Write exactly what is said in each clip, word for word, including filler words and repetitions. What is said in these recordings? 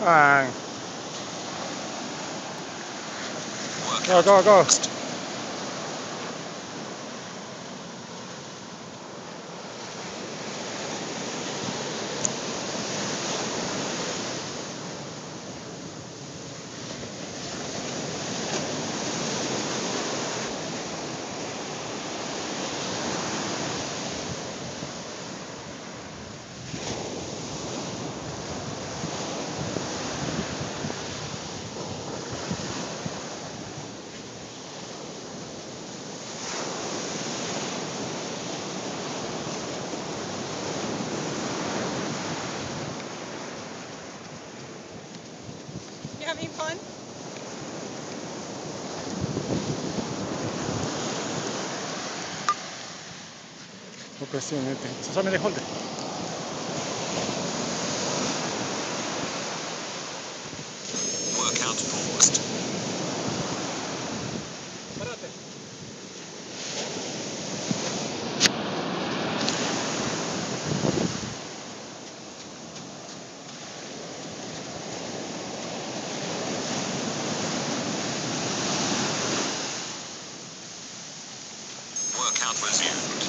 And go, go, go. You having fun? Oppessionnete. Så sammen hold det. Workout paused. Parate. Workout resumed.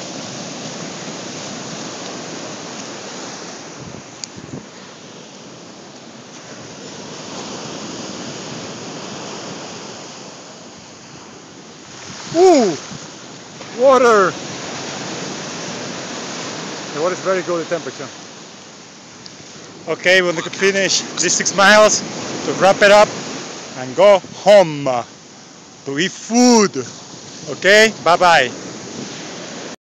Ooh! Water! The water is very good in temperature. Okay, we're going to finish these six miles to wrap it up and go home to eat food. Okay, bye bye.